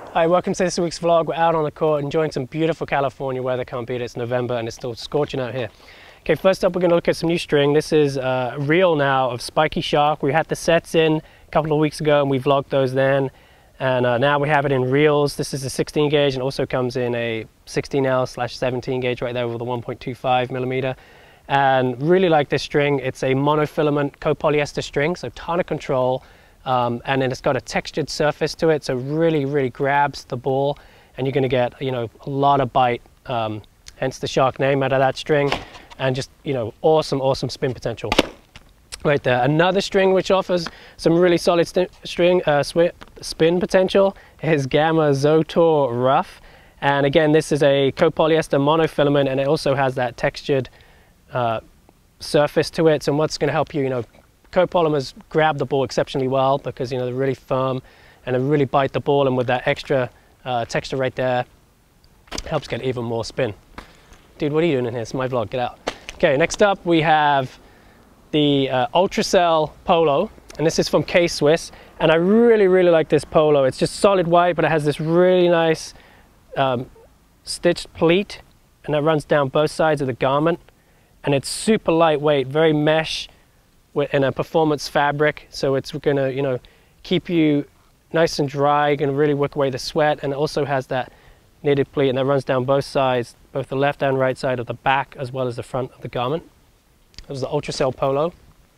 Hi, welcome to this week's vlog. We're out on the court enjoying some beautiful California weather. Can't beat it. It's November and it's still scorching out here. Okay, first up we're going to look at some new string. This is a reel now of Spiky Shark. We had the sets in a couple of weeks ago and we vlogged those then. And now we have it in reels. This is a 16 gauge and also comes in a 16L/17 gauge right there with a 1.25 millimeter. And really like this string. It's a monofilament copolyester string, so ton of control. And then it's got a textured surface to it, so really grabs the ball, and you're going to get, a lot of bite, hence the Shark name out of that string, and just, awesome spin potential right there. Another string which offers some really solid spin potential is Gamma Zotor Rough, and again this is a copolyester monofilament, and it also has that textured surface to it. So what's going to help you, copolymers grab the ball exceptionally well because they're really firm and they really bite the ball, and with that extra texture right there helps get even more spin. Dude, what are you doing in here? It's my vlog, get out. Okay, next up we have the Ultracell Polo, and this is from K-Swiss, and I really like this polo. It's just solid white, but it has this really nice stitched pleat, and that runs down both sides of the garment, and it's super lightweight, very mesh in a performance fabric, so it's gonna keep you nice and dry, gonna really work away the sweat, and it also has that knitted pleat, and that runs down both sides, both the left and right side of the back as well as the front of the garment. This is the Ultracell Polo.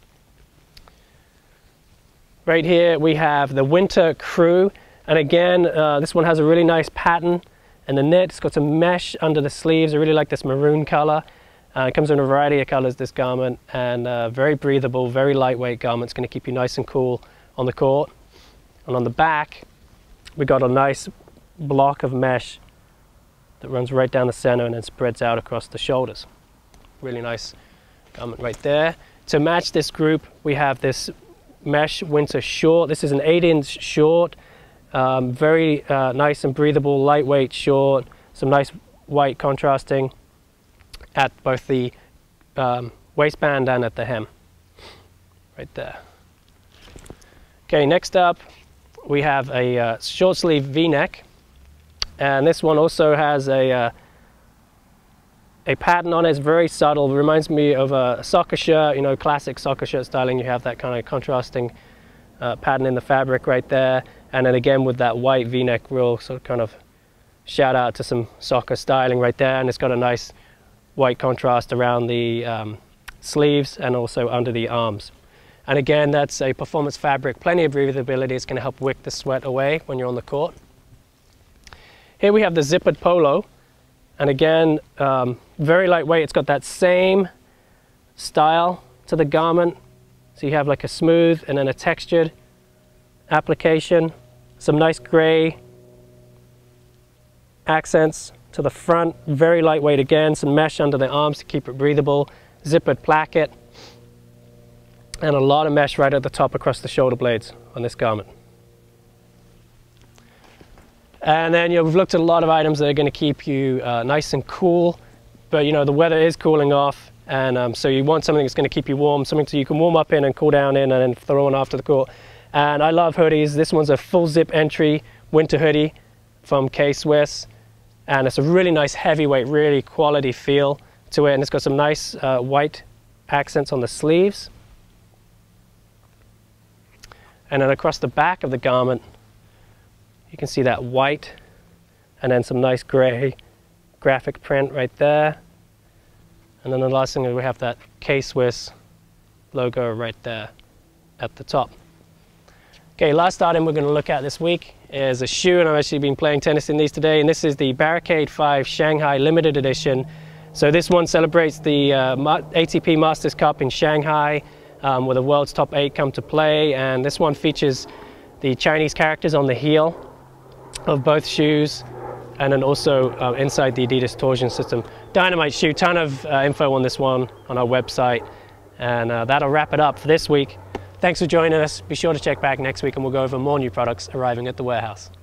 Right here we have the Winter Crew, and again this one has a really nice pattern in the knit. It's got some mesh under the sleeves. I really like this maroon color. It comes in a variety of colors, this garment, and very breathable, very lightweight garment. It's going to keep you nice and cool on the court. And on the back, we got a nice block of mesh that runs right down the center and then spreads out across the shoulders. Really nice garment right there. To match this group, we have this mesh winter short. This is an 8-inch short, very nice and breathable, lightweight short. Some nice white contrasting at both the waistband and at the hem, right there. Okay, next up we have a short sleeve V-neck, and this one also has a pattern on it. It's very subtle. It reminds me of a soccer shirt, classic soccer shirt styling. You have that kind of contrasting pattern in the fabric right there, and then again with that white V-neck, real sort of kind of shout out to some soccer styling right there, and it's got a nice white contrast around the sleeves and also under the arms. And again, that's a performance fabric, plenty of breathability. It's going to help wick the sweat away when you're on the court. Here we have the zippered polo, and again very lightweight. It's got that same style to the garment, so you have like a smooth and then a textured application, some nice gray accents to the front, very lightweight again, some mesh under the arms to keep it breathable, zippered placket, and a lot of mesh right at the top across the shoulder blades on this garment. And then we've looked at a lot of items that are going to keep you nice and cool, but the weather is cooling off, and so you want something that's going to keep you warm, something so you can warm up in and cool down in and then throw on after the court. And I love hoodies. This one's a full zip entry winter hoodie from K-Swiss. And it's a really nice heavyweight, really quality feel to it, and it's got some nice white accents on the sleeves. And then across the back of the garment, you can see that white, and then some nice gray graphic print right there. And then the last thing is we have that K-Swiss logo right there at the top. Okay, last item we're going to look at this week is a shoe, and I've actually been playing tennis in these today, and this is the Barricade 5 Shanghai Limited Edition. So this one celebrates the ATP Masters Cup in Shanghai, where the world's top 8 come to play, and this one features the Chinese characters on the heel of both shoes, and then also inside the Adidas torsion system. Dynamite shoe, ton of info on this one on our website, and that'll wrap it up for this week. Thanks for joining us. Be sure to check back next week and we'll go over more new products arriving at the warehouse.